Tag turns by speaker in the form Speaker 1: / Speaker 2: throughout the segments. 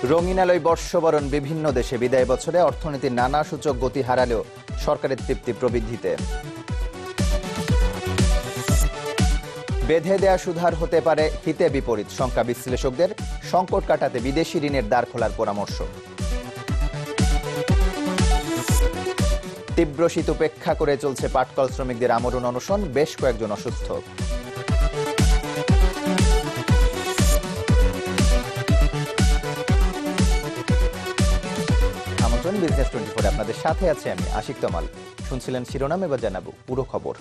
Speaker 1: রঙিন আলোয় বর্ষবরণ বিভিন্ন দেশে বিদায় বছরে অর্থনীতির নানা সূচক গতি হারালেও সরকারের তৃপ্তি প্রবৃদ্ধিতে। বেঁধে দেয়া সুধার হতে পারে হিতে বিপরীত শঙ্কা বিশ্লেষকদের, সংকট কাটাতে বিদেশি ঋণের দ্বার খোলার পরামর্শ। তীব্র শীত উপেক্ষা করে চলছে পাটকল শ্রমিকদের আমরণ অনশন, বেশ কয়েকজন অসুস্থ। আমন্ত্রণ বিজনেস 24, আপনাদের সাথে আছে আমি আশিক তমাল। শুনছিলেন শিরোনাম, এবার জানাবো পুরো খবর।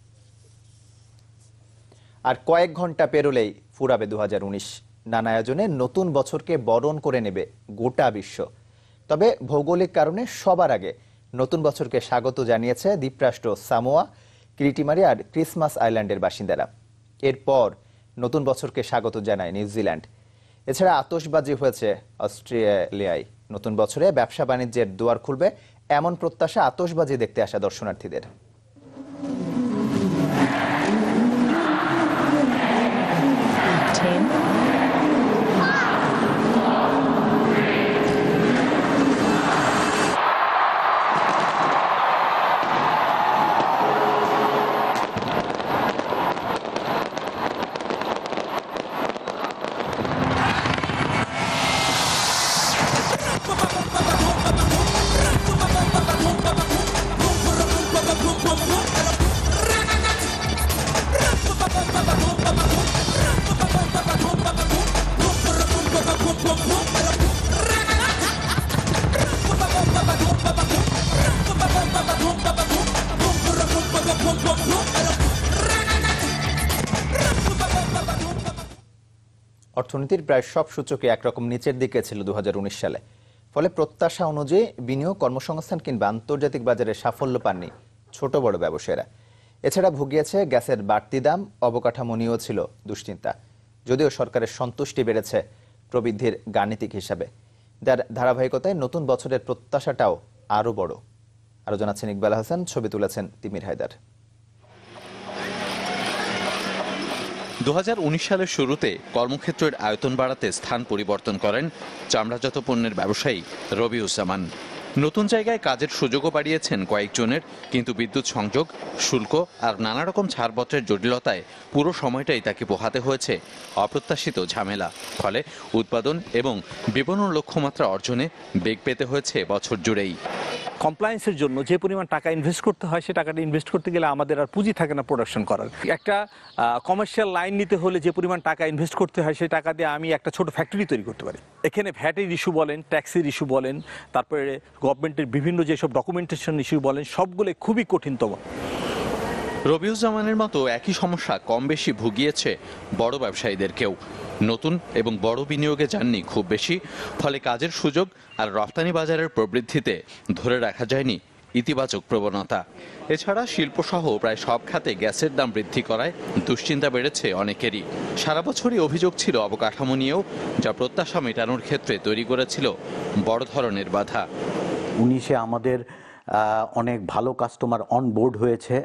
Speaker 1: আর কয়েক ঘন্টা পেরোলেই ফুরাবে 2019। নানা আয়োজনে নতুন বছরকে বরণ করে নেবে গোটা বিশ্ব। তবে ভৌগোলিক কারণে সবার আগে নতুন বছরকে স্বাগত জানিয়েছে দ্বীপরাষ্ট্র সামোয়া, ক্রিটিমারি আর ক্রিসমাস আইল্যান্ডের বাসিন্দারা। এরপর নতুন বছরকে স্বাগত জানায় নিউজিল্যান্ড। এছাড়া আতশবাজি হয়েছে অস্ট্রেলিয়ায়। নতুন বছরে ব্যবসা বাণিজ্যের দুয়ার খুলবে এমন প্রত্যাশা আতশবাজি দেখতে আসা দর্শনার্থীদের। অর্থনীতির প্রায় সব সূচকে একরকম নিচের দিকে ছিল 2019 সালে। ফলে প্রত্যাশা অনুযায়ী বিনিয়োগ, কর্মসংস্থান কিংবা আন্তর্জাতিক বাজারে সাফল্য পাননি ছোট বড় ব্যবসায়ীরা। এছাড়া ভুগিয়েছে গ্যাসের বাড়তি দাম, অবকাঠামো নিয়েও ছিল দুশ্চিন্তা। যদিও সরকারের সন্তুষ্টি বেড়েছে প্রবৃদ্ধির গাণিতিক হিসাবে, যার ধারাবাহিকতায় নতুন বছরের প্রত্যাশাটাও আরও বড়। আরও জানাচ্ছেন ইকবাল হাসান, ছবি তুলেছেন তিমির হায়দার।
Speaker 2: 2019 সালের শুরুতে কর্মক্ষেত্রের আয়তন বাড়াতে স্থান পরিবর্তন করেন চামড়াজাত পণ্যের ব্যবসায়ী রবিউজ্জামান। নতুন জায়গায় কাজের সুযোগও বাড়িয়েছেন কয়েকজনের, কিন্তু বিদ্যুৎ সংযোগ, শুল্ক আর নানা রকম ছাড়পত্রের জটিলতায় পুরো সময়টাই তাকে পোহাতে হয়েছে অপ্রত্যাশিত ঝামেলা। ফলে উৎপাদন এবং বিপণন লক্ষ্যমাত্রা অর্জনে বেগ পেতে হয়েছে বছর জুড়েই।
Speaker 3: কমপ্লায়েন্সের জন্য যে পরিমাণ টাকা ইনভেস্ট করতে হয়, সে টাকাটা ইনভেস্ট করতে গেলে আমাদের আর পুঁজি থাকে না প্রোডাকশন করার। একটা কমার্শিয়াল লাইন নিতে হলে যে পরিমাণ টাকা ইনভেস্ট করতে হয়, সেই টাকা দিয়ে আমি একটা ছোট ফ্যাক্টরি তৈরি করতে পারি। এখানে ভ্যাটের ইস্যু বলেন, ট্যাক্সের ইস্যু বলেন, তারপরে গভর্নমেন্টের বিভিন্ন যেসব ডকুমেন্টেশন ইস্যু বলেন, সবগুলো খুবই কঠিনতম।
Speaker 2: রবিউজ্জামানের মতো একই সমস্যা কম বেশি ভুগিয়েছে বড় ব্যবসায়ীদেরকেও। নতুন এবং বড় বিনিয়োগে যাননি খুব বেশি, ফলে কাজের সুযোগ আর রপ্তানি বাজারের প্রবৃদ্ধিতে ধরে রাখা যায়নি ইতিবাচক প্রবণতা। এছাড়া শিল্পসহ প্রায় সব খাতে গ্যাসের দাম বৃদ্ধি করায় দুশ্চিন্তা বেড়েছে অনেকেরই। সারা বছরই অভিযোগ ছিল অবকাঠামো নিয়েও, যা প্রত্যাশা মেটানোর ক্ষেত্রে তৈরি করেছিল বড় ধরনের বাধা।
Speaker 4: 19-এ আমাদের অনেক ভালো কাস্টমার অন বোর্ড হয়েছে।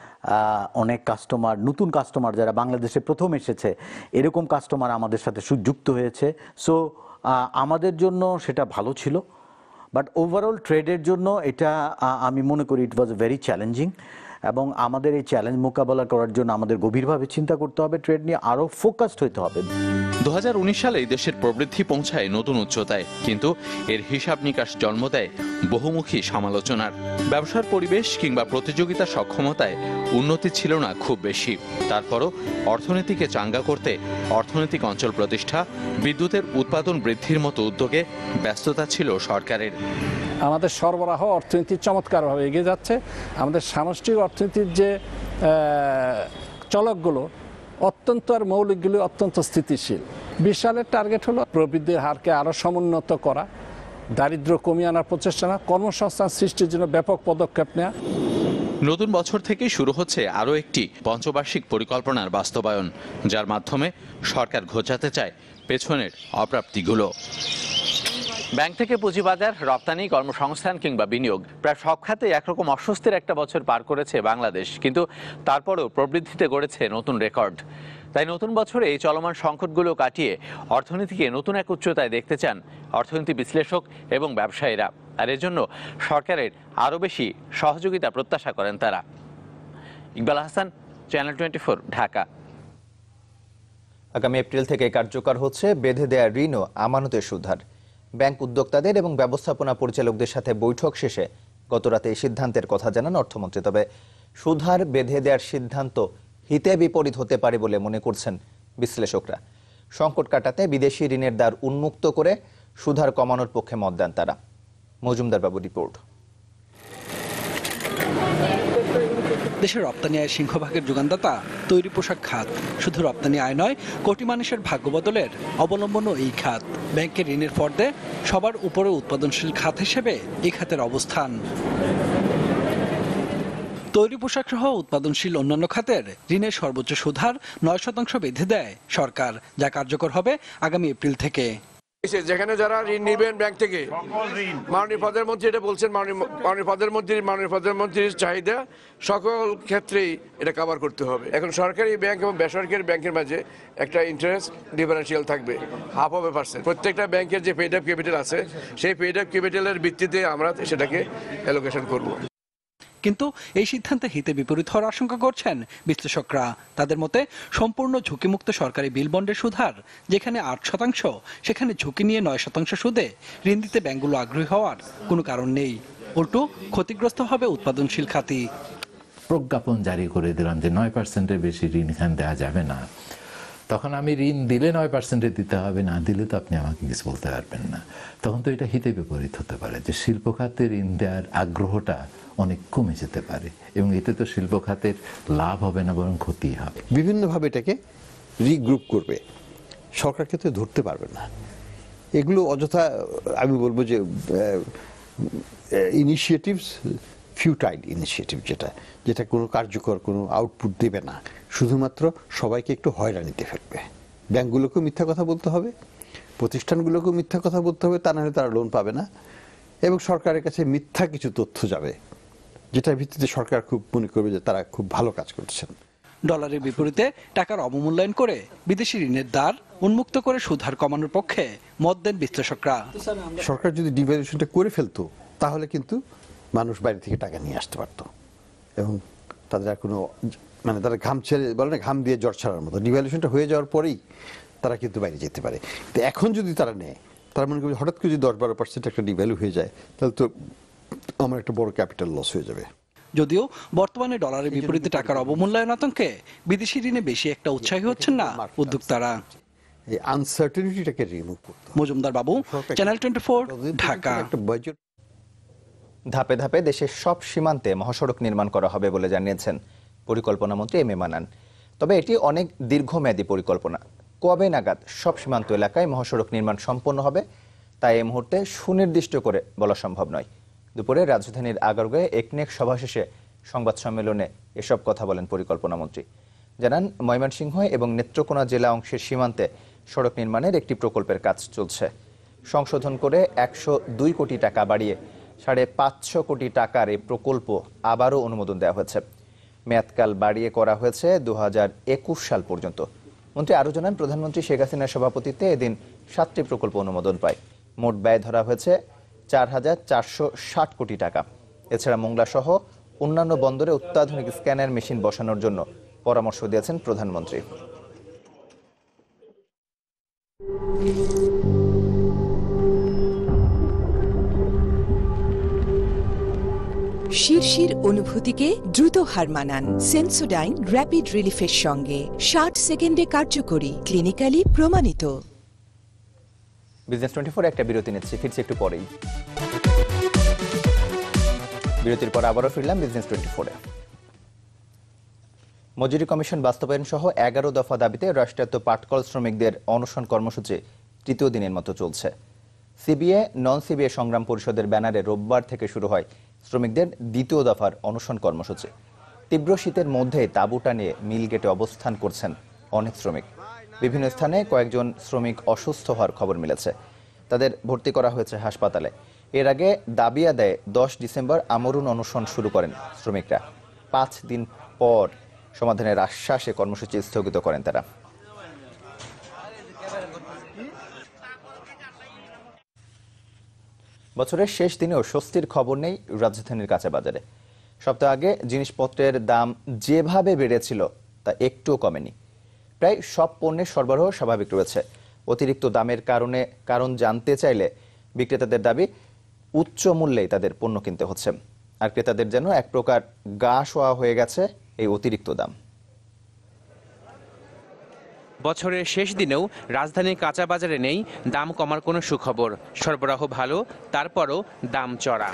Speaker 4: অনেক কাস্টমার, নতুন কাস্টমার যারা বাংলাদেশে প্রথম এসেছে, এরকম কাস্টমার আমাদের সাথে যুক্ত হয়েছে। সো আমাদের জন্য সেটা ভালো ছিল, বাট ওভারঅল ট্রেডের জন্য এটা আমি মনে করি ইট ওয়াজ ভেরি চ্যালেঞ্জিং। এবং আমাদের এই চ্যালেঞ্জ মোকাবেলা করার জন্য আমাদের গভীরভাবে চিন্তা করতে হবে, ট্রেড নিয়ে আরও ফোকাসড হতে হবে।
Speaker 2: 2019 সালে দেশের প্রবৃদ্ধি পৌঁছায় নতুন উচ্চতায়, কিন্তু এর হিসাব নিকাশ জন্ম দেয় বহুমুখী সমালোচনার। ব্যবসার পরিবেশ কিংবা প্রতিযোগিতা সক্ষমতায় উন্নতি ছিল না খুব বেশি। তারপরও অর্থনীতিকে চাঙ্গা করতে অর্থনৈতিক অঞ্চল প্রতিষ্ঠা, বিদ্যুতের উৎপাদন বৃদ্ধির মতো উদ্যোগে ব্যস্ততা ছিল সরকারের।
Speaker 5: আমাদের সরবরাহ অর্থনীতি চমৎকারভাবে এগিয়ে যাচ্ছে। আমাদের সামষ্টিক অর্থনীতির যে চলকগুলো অত্যন্ত, আর মৌলিকগুলো অত্যন্ত স্থিতিশীল। 20 সালের টার্গেট হলো প্রবৃদ্ধির হারকে আরও সমুন্নত করা, দারিদ্র্য কমিয়ে আনার প্রচেষ্টা না, কর্মসংস্থান সৃষ্টির জন্য ব্যাপক পদক্ষেপ নেওয়া।
Speaker 2: নতুন বছর থেকেই শুরু হচ্ছে আরও একটি পঞ্চবার্ষিক পরিকল্পনার বাস্তবায়ন, যার মাধ্যমে সরকার ঘোচাতে চায় পেছনের অপ্রাপ্তিগুলো। ব্যাংক থেকে পুঁজিবাজার, রপ্তানি, কর্মসংস্থান কিংবা বিনিয়োগ, প্রায় সব খাতে একরকম অস্বস্তির একটা বছর পার করেছে বাংলাদেশ। কিন্তু তারপরেও প্রবৃদ্ধিতে গড়েছে নতুন রেকর্ড। তাই নতুন বছরে এই চলমান সংকটগুলো কাটিয়ে অর্থনীতিকে নতুন এক উচ্চতায় দেখতে চান অর্থনীতি বিশ্লেষক এবং ব্যবসায়ীরা। আর এর জন্য সরকারের আরও বেশি সহযোগিতা প্রত্যাশা করেন তারা। ইকবাল হাসান, চ্যানেল 24, ঢাকা।
Speaker 1: আগামী এপ্রিল থেকে কার্যকর হচ্ছে বেঁধে দেয়া ঋণ ও আমানতের সুদহার। ব্যাংক উদ্যোক্তাদের এবং ব্যবস্থাপনা পরিচালকদের সাথে বৈঠক শেষে গতরাতে এই সিদ্ধান্তের কথা জানান অর্থমন্ত্রী। তবে সুদহার বেঁধে দেওয়ার সিদ্ধান্ত হিতে বিপরীত হতে পারে বলে মনে করছেন বিশ্লেষকরা। সংকট কাটাতে বিদেশি ঋণের দ্বার উন্মুক্ত করে সুদহার কমানোর পক্ষে মত দেন তারা। মজুমদার বাবু রিপোর্ট।
Speaker 6: দেশের রপ্তানি আয়ের সিংহভাগের যোগানদাতা তৈরি পোশাক খাত। শুধু রপ্তানি আয় নয়, কোটি মানুষের ভাগ্য বদলের অবলম্বনও এই খাত। ব্যাংকের ঋণের ফর্দে সবার উপরে উৎপাদনশীল খাত হিসেবে এই খাতের অবস্থান। তৈরি পোশাক সহ উৎপাদনশীল অন্যান্য খাতের ঋণের সর্বোচ্চ সুদহার 9% বেঁধে দেয় সরকার, যা কার্যকর হবে আগামী এপ্রিল থেকে।
Speaker 7: যেখানে যারা ঋণ নেবেন ব্যাংক থেকে, মাননীয় প্রধানমন্ত্রী এটা বলছেন, মাননীয় প্রধানমন্ত্রীর চাহিদা সকল ক্ষেত্রেই এটা কভার করতে হবে। এখন সরকারি ব্যাংক এবং বেসরকারি ব্যাংকের মাঝে একটা ইন্টারেস্ট ডিফারেন্সিয়াল থাকবে 0.5%। প্রত্যেকটা ব্যাংকের যে পেইড আপ ক্যাপিটাল আছে, সেই পেইড আপ ক্যাপিটালের ভিত্তিতে আমরা সেটাকে অ্যালোকেশন করব।
Speaker 6: কিন্তু এই সিদ্ধান্তে হিতে বিপরীত হওয়ার আশঙ্কা করছেন বিশ্লেষকরা। তাদের মতে সম্পূর্ণ ঝুঁকিমুক্ত সরকারি বিল বন্ডের সুদহার যেখানে 8%, সেখানে ঝুঁকি নিয়ে 9% সুদে ঋণ দিতে ব্যাংকগুলো আগ্রহী হওয়ার কোনো কারণ নেই। উল্টো ক্ষতিগ্রস্ত হবে উৎপাদনশীল খাতি।
Speaker 8: প্রজ্ঞাপন জারি করে দিলাম যে 9%-এর বেশি ঋণ এখানে দেওয়া যাবে না। তখন আমি ঋণ দিলে 9%-এ দিতে হবে, না দিলে তো আপনি আমাকে কিছু বলতে পারবেন না। তখন তো এটা হিতে বিপরীত হতে পারে যে শিল্প খাতে ঋণ দেওয়ার আগ্রহটা অনেক কমে যেতে পারে এবং এতে তো শিল্প খাতের লাভ হবে না, বরং ক্ষতি হবে।
Speaker 9: বিভিন্নভাবে এটাকে রিগ্রুপ করবে, সরকারকে তো ধরতে পারবে না। এগুলো অযথা, আমি বলবো যে ইনিশিয়েটিভস, ফিউটাইল ইনিশিয়েটিভ, যেটা কোনো কার্যকর কোনো আউটপুট দেবে না, শুধুমাত্র সবাইকে একটু হয়রানিতে ফেলবে। ব্যাংকগুলোকেও মিথ্যা কথা বলতে হবে, প্রতিষ্ঠানগুলোকেও মিথ্যা কথা বলতে হবে, তা নাহলে তারা লোন পাবে না। এবং সরকারের কাছে মিথ্যা কিছু তথ্য যাবে, যেটার ভিত্তিতে সরকার খুব মনে করবে যে তারা খুব ভালো কাজ করছেন।
Speaker 6: ডলারের বিপরীতে টাকার অবমূল্যায়ন করে বিদেশি ঋণের দ্বার উন্মুক্ত করে সুদহার কমানোর পক্ষে মত দেন বিশ্লেষকরা।
Speaker 9: সরকার যদি ডিভ্যালুয়েশনটা করে ফেলতো, তাহলে কিন্তু মানুষ বাইরে থেকে টাকা নিয়ে আসতে পারত এবং তাদের আর কোনো তারা ঘাম ছেড়ে বলে না, ঘাম দিয়ে জ্বর ছাড়ার মতো। ডিভ্যালুয়েশনটা হয়ে যাওয়ার পরেই তারা কিন্তু বাইরে যেতে পারে। তো এখন যদি তারা নেয়, তার মনে করি হঠাৎ করে যদি 10-12% একটা ডিভ্যালু হয়ে যায়, তাহলে তো আমার একটা বড় ক্যাপিটাল লস হয়ে যাবে।
Speaker 6: যদিও বর্তমানে ডলারের বিপরীতে টাকার অবমূল্যায়ন আতঙ্কে বিদেশি ঋণে বেশি একটা উৎসাহী হচ্ছেন না উদ্যোক্তারা।
Speaker 9: এই আনসার্টেনিটিটাকে রিমুভ করতে হবে।
Speaker 6: মজুমদার বাবু, চ্যানেল 24, ঢাকা।
Speaker 1: ধাপে ধাপে দেশের সব সীমান্তে মহাসড়ক নির্মাণ করা হবে বলে জানিয়েছেন পরিকল্পনা মন্ত্রী এম এ মান্নান। তবে এটি অনেক দীর্ঘমেয়াদী পরিকল্পনা। কবে নাগাদ সব সীমান্ত এলাকায় মহাসড়ক নির্মাণ সম্পন্ন হবে তাই এই মুহূর্তে সুনির্দিষ্ট করে বলা সম্ভব নয়। দুপুরে রাজধানীর আগারগাঁয়ে একনেক সভা শেষে সংবাদ সম্মেলনে এসব কথা বলেন পরিকল্পনা মন্ত্রী। জানান, ময়মনসিংহ এবং নেত্রকোনা জেলা অংশের সীমান্তে সড়ক নির্মাণের একটি প্রকল্পের কাজ চলছে। সংশোধন করে 102 কোটি টাকা বাড়িয়ে 550 কোটি টাকার এই প্রকল্প আবারও অনুমোদন দেওয়া হয়েছে। মেয়াদকাল বাড়িয়ে করা হয়েছে 2021 সাল পর্যন্ত। মন্ত্রী আরও জানান, প্রধানমন্ত্রী শেখ হাসিনার সভাপতিত্বে এদিন 7টি প্রকল্প অনুমোদন পায়। মোট ব্যয় ধরা হয়েছে 4,460 কোটি টাকা। এছাড়া মোংলা সহ অন্যান্য বন্দরে অত্যাধুনিক স্ক্যানার মেশিন বসানোর জন্য পরামর্শ দিয়েছেন প্রধানমন্ত্রী।
Speaker 10: শিরশির অনুভূতিকে দ্রুত হার মানান সেন্সোডাইন র্যাপিড রিলিফের সঙ্গে। 60 সেকেন্ডে কার্যকরী, ক্লিনিক্যালি প্রমাণিত।
Speaker 1: বিজনেস 24 একটা বিরতি নিচ্ছে, ফিরছে একটু পরেই। বিরতির পর আবারও ফিরলাম বিজনেস 24-এ। মজুরি কমিশন বাস্তবায়ন সহ 11 দফা দাবিতে রাষ্ট্রায়ত্ত পাটকল শ্রমিকদের অনশন কর্মসূচি তৃতীয় দিনের মতো চলছে। সিবিএ নন সিবিএ সংগ্রাম পরিষদের ব্যানারে রোববার থেকে শুরু হয় শ্রমিকদের দ্বিতীয় দফার অনশন কর্মসূচি। তীব্র শীতের মধ্যে তাঁবুটা নিয়ে মিল গেটে অবস্থান করছেন অনেক শ্রমিক। বিভিন্ন স্থানে কয়েকজন শ্রমিক অসুস্থ হওয়ার খবর মিলেছে, তাদের ভর্তি করা হয়েছে হাসপাতালে। এর আগে দাবি আদায়ে 10 ডিসেম্বর আমরণ অনশন শুরু করেন শ্রমিকরা। 5 দিন পর সমাধানের আশ্বাসে কর্মসূচি স্থগিত করেন তারা। বছরের শেষ দিনেও স্বস্তির খবর নেই রাজধানীর কাঁচা বাজারে। সপ্তাহ আগে জিনিসপত্রের দাম যেভাবে বেড়েছিল তা একটুও কমেনি। প্রায় সব পণ্যের সরবরাহ স্বাভাবিক রয়েছে। অতিরিক্ত দামের কারণ জানতে চাইলে বিক্রেতাদের দাবি উচ্চ মূল্যেই তাদের পণ্য কিনতে হচ্ছে, আর ক্রেতাদের যেন এক প্রকার গা শোয়া হয়ে গেছে এই অতিরিক্ত দাম।
Speaker 11: বছরের শেষ দিনেও রাজধানীর কাঁচা বাজারে নেই দাম কমার কোনো সুখবর। সরবরাহ ভালো, তারপরও দাম চড়া।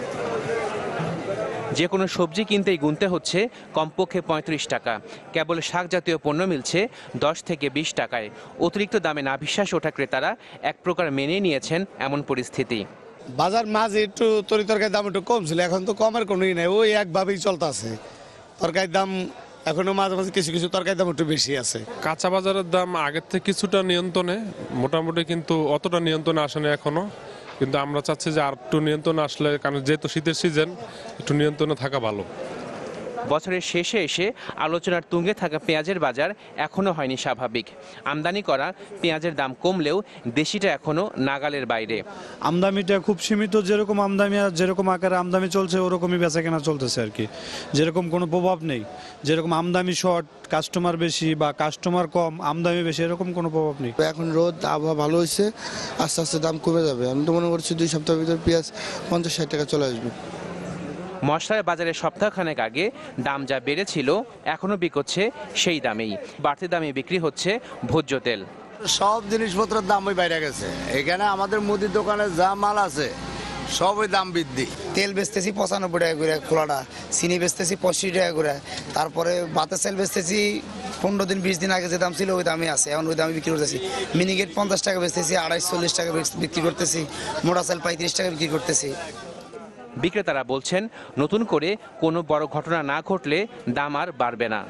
Speaker 11: যে কোনো সবজি কিনতেই গুনতে হচ্ছে কমপক্ষে ৩৫ টাকা। কেবল শাক জাতীয় পণ্য মিলছে 10 থেকে 20 টাকায়। অতিরিক্ত দামে নাভিশ্বাস ওঠা ক্রেতারা এক প্রকার মেনে নিয়েছেন এমন পরিস্থিতি।
Speaker 12: বাজার মাঝে একটু তরিতরকারির দাম একটু কম ছিল, এখন তো কমের কোনোই নেই, ওই একভাবেই চলতেছে। তরকারির দাম এখনো মাঝে মাঝে কিছু কিছু তরকারির দাম একটু বেশি আছে।
Speaker 13: কাঁচা বাজারের দাম আগের থেকে কিছুটা নিয়ন্ত্রণে, মোটামুটি, কিন্তু অতটা নিয়ন্ত্রণে আসেনি এখনো। কিন্তু আমরা চাচ্ছি যে আর একটু নিয়ন্ত্রণে আসলে, কারণ যেহেতু শীতের সিজন, একটু নিয়ন্ত্রণে থাকা ভালো।
Speaker 11: বছরের শেষে এসে আলোচনার তুঙ্গে থাকা পেঁয়াজের বাজার এখনো হয়নি স্বাভাবিক। আমদানি করা পেঁয়াজের দাম কমলেও দেশিটা এখনো নাগালের বাইরে।
Speaker 14: আমদানিটা খুব সীমিত, যেরকম আমদানি আর যেরকম আকারে আমদানি চলছে ওরকমই বেচা কেনা চলতেছে আর কি। যেরকম কোনো প্রভাব নেই, যেরকম আমদানি শর্ট, কাস্টমার বেশি বা কাস্টমার কম, আমদানি বেশি, এরকম কোনো প্রভাব নেই।
Speaker 12: এখন রোদ, আবহাওয়া ভালো হয়েছে, আস্তে আস্তে দাম কমে যাবে। আমি তো মনে করছি 2 সপ্তাহের ভিতর পেঁয়াজ 50-60 টাকা চলে আসবে।
Speaker 11: মশলার বাজারে সপ্তাহখানেক আগে দাম যা বেড়েছিল এখনো বিকোচ্ছে সেই দামেই। বাড়তি দামে বিক্রি হচ্ছে ভোজ্য তেল।
Speaker 12: সব জিনিসপত্রের দাম ওই বাইরে গেছে। এখানে আমাদের মুদির দোকানে যা মাল আছে সব ওই দাম বৃদ্ধি।
Speaker 15: তেল বেচতেছি 95 টাকা করে খোলাটা, চিনি বেচতেছি 85 টাকা করে, তারপরে ভাতের চাল বেচতেছি 15 দিন 20 দিন আগে যে দাম ছিল ওই দামই আছে, এখন ওই দামে বিক্রি করতেছি। মিনিকেট 50 টাকা বেচতেছি, 240 টাকা বিক্রি করতেছি, মোটা চাল 35 টাকা বিক্রি করতেছি।
Speaker 11: বিক্রেতারা বলছেন নতুন করে কোনো বড় ঘটনা না ঘটলে দাম আর বাড়বে না।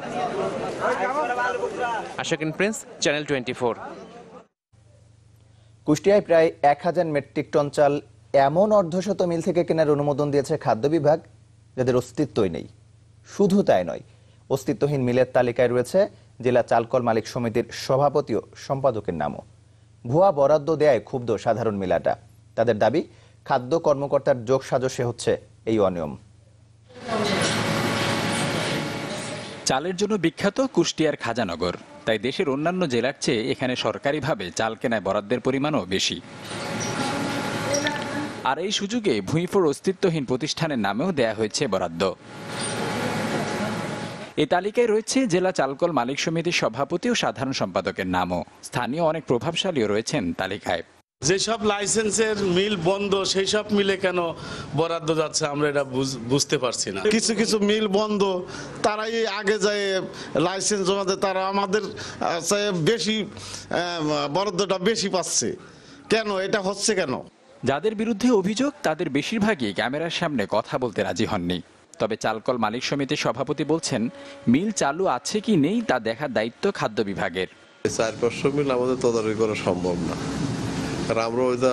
Speaker 11: আশাকিন প্রিন্স, চ্যানেল 24।
Speaker 1: কুষ্টিয়ায় প্রায় 1000 মেট্রিক টন চাল এমন অর্ধশত মিল থেকে কেনার অনুমোদন দিয়েছে খাদ্য বিভাগ, যাদের অস্তিত্বই নেই। শুধু তাই নয়, অস্তিত্বহীন মিলের তালিকায় রয়েছে জেলা চালকল মালিক সমিতির সভাপতি ও সম্পাদকের নামও। ভুয়া বরাদ্দ দেয়ায় ক্ষুব্ধ সাধারণ মিলাটা। তাদের দাবি, খাদ্য কর্মকর্তার যোগ সাজশে হচ্ছে এই অনিয়ম।
Speaker 16: চালের জন্য বিখ্যাত কুষ্টিয়ার খাজানগর, তাই দেশের অন্যান্য জেলার চেয়ে এখানে সরকারিভাবে চাল কেনায় বরাদ্দের পরিমাণও বেশি। আর এই সুযোগে ভূঁইফোর অস্তিত্বহীন প্রতিষ্ঠানের নামেও দেয়া হয়েছে বরাদ্দ। এই তালিকায় রয়েছে জেলা চালকল মালিক সমিতির সভাপতি ও সাধারণ সম্পাদকের নামও। স্থানীয় অনেক প্রভাবশালীও রয়েছেন তালিকায়।
Speaker 17: যেসব লাইসেন্সের মিল বন্ধ সেই সব মিলে কেন বরাদ্দ যাচ্ছে আমরা এটা বুঝতে পারছি না। কিছু কিছু মিল বন্ধ, তারাই আগে যায় লাইসেন্স জমা দেয়, তারা আমাদের বেশি বরাদ্দটা বেশি পাচ্ছে কেন? এটা হচ্ছে কেন?
Speaker 16: যাদের বিরুদ্ধে অভিযোগ তাদের বেশিরভাগই ক্যামেরার সামনে কথা বলতে রাজি হননি। তবে চালকল মালিক সমিতির সভাপতি বলছেন, মিল চালু আছে কি নেই তা দেখার দায়িত্ব খাদ্য বিভাগের।
Speaker 18: 4-500 মিল আমাদের তদারকি করা সম্ভব না, আর আমরা ওইটা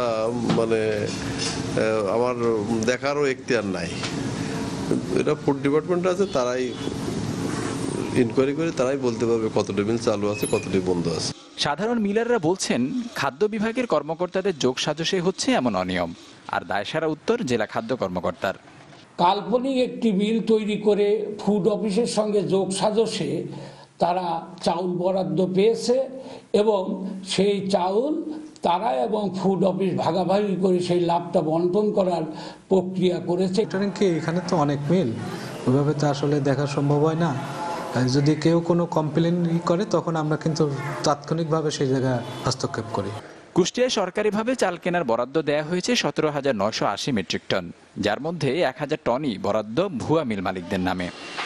Speaker 18: আমার দেখারও এখতিয়ার নাই। এটা ফুড ডিপার্টমেন্ট আছে, তারাই ইনকোয়ারি করে তারাই বলতে পারবে কতটি মিল চালু আছে, কতটি বন্ধ আছে।
Speaker 16: সাধারণ মিলাররা বলছেন, খাদ্য বিভাগের কর্মকর্তাদের যোগ সাজশে হচ্ছে এমন অনিয়ম, আর দায়সারা উত্তর জেলা খাদ্য কর্মকর্তার।
Speaker 19: কাল্পনিক একটি মিল তৈরি করে ফুড অফিসের সঙ্গে যোগ সাজশে তারা চাউল বরাদ্দ পেয়েছে এবং সেই চাউল তারা এবং ফুড অফিস ভাগাভাগি করে সেই লাভটা বন্টন করার প্রক্রিয়া করেছে।
Speaker 20: এখানে তো অনেক মিল, ওইভাবে তো আসলে দেখা সম্ভব হয় না। যদি কেউ কোনো কমপ্লেন করে তখন আমরা কিন্তু তাৎক্ষণিকভাবে সেই জায়গায় হস্তক্ষেপ করি।
Speaker 16: কুষ্টিয়ায় সরকারিভাবে চাল কেনার বরাদ্দ দেয়া হয়েছে 17,980 মেট্রিক টন, যার মধ্যে 1000 টনই বরাদ্দ ভুয়া মিল মালিকদের নামে।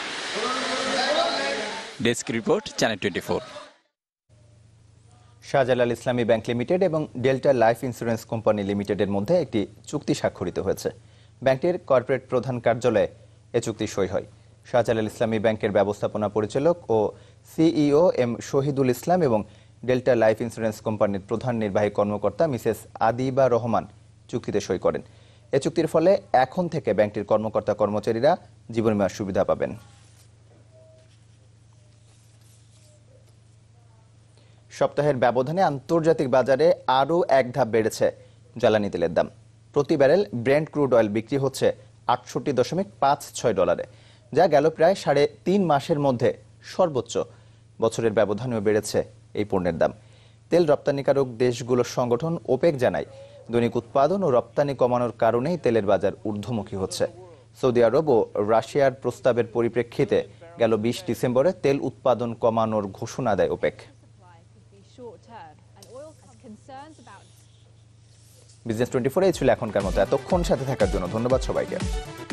Speaker 16: Desk report, channel 24।
Speaker 1: Shahjalal Islami bank limited এবং ডেল্টা লাইফ ইন্স্যুরেন্স কোম্পানি লিমিটেডের মধ্যে একটি চুক্তি স্বাক্ষরিত হয়েছে। ব্যাংকটির কর্পোরেট প্রধান কার্যালয়ে এ চুক্তি সই হয়। শাহজালাল ইসলামী ব্যাংকের ব্যবস্থাপনা পরিচালক ও সিইও এম শহীদুল ইসলাম এবং ডেল্টা লাইফ ইন্স্যুরেন্স কোম্পানির প্রধান নির্বাহী কর্মকর্তা মিসেস আদিবা রহমান চুক্তিতে সই করেন। এ চুক্তির ফলে এখন থেকে ব্যাংকটির কর্মকর্তা কর্মচারীরা জীবন বীমার সুবিধা পাবেন। সপ্তাহের ব্যবধানে আন্তর্জাতিক বাজারে আরও এক ধাপ বেড়েছে জ্বালানি তেলের দাম। প্রতি ব্যারেল ব্রেন্ট ক্রুড অয়েল বিক্রি হচ্ছে $68.56, যা গেল প্রায় 3.5 মাসের মধ্যে সর্বোচ্চ। বছরের ব্যবধানেও বেড়েছে এই পণ্যের দাম। তেল রপ্তানিকারক দেশগুলোর সংগঠন ওপেক জানায়, দৈনিক উৎপাদন ও রপ্তানি কমানোর কারণেই তেলের বাজার ঊর্ধ্বমুখী হচ্ছে। সৌদি আরব ও রাশিয়ার প্রস্তাবের পরিপ্রেক্ষিতে গেল 20 ডিসেম্বরে তেল উৎপাদন কমানোর ঘোষণা দেয় ওপেক। বিজনেস 24 এই ছিল এখনকার মতো। এতক্ষণ সাথে থাকার জন্য ধন্যবাদ সবাইকে।